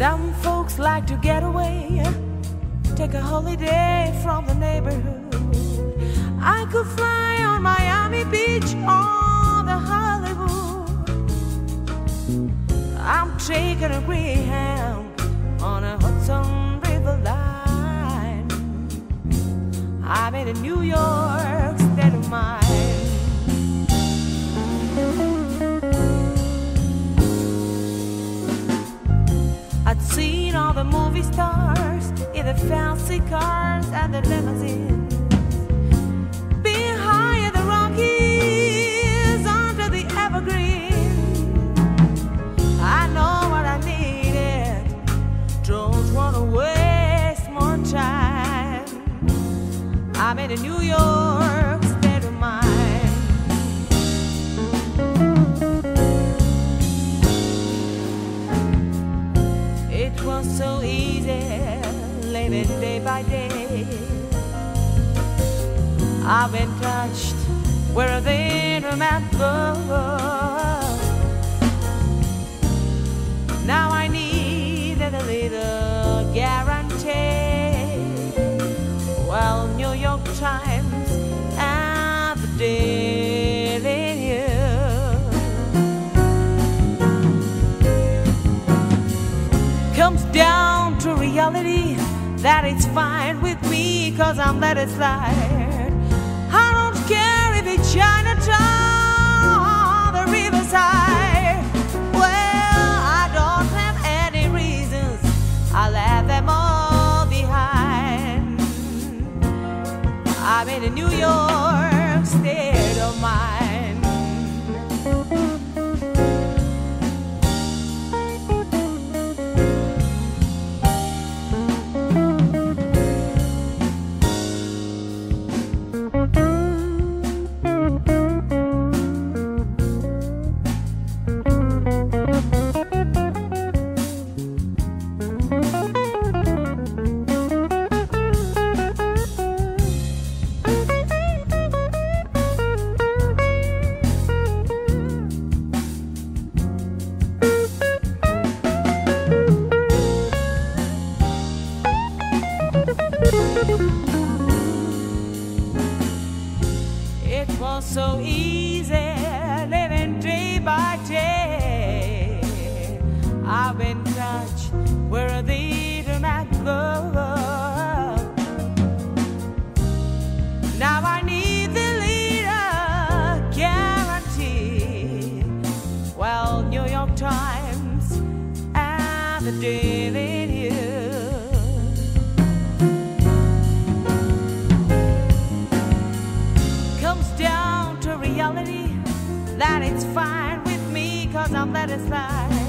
Some folks like to get away, take a holiday from the neighborhood. I could fly on Miami Beach or the Hollywood. I'm taking a Greyhound on a Hudson River line. I'm in a New York state of mind. I'd seen all the movie stars in the fancy cars and the limousines, being high in the Rockies under the evergreen. I know what I needed, don't want to waste more time. I'm in a New York state of mind. It was so easy living day by day. I've been touched where the internet goes. Now I need a little guarantee. Well, New York Times and the Daily News comes down to reality that it's fine with me, 'cause I'm let it slide. I don't care if it's Chinatown or the Riverside. Well, I don't have any reasons, I left them all behind. I'm in a New York state of mind. It was so easy living day by day. I've been touched where the internet goes. Now I need the leader guarantee. Well, New York Times and the Daily News comes down to reality that it's fine with me, 'cause I'm let it slide.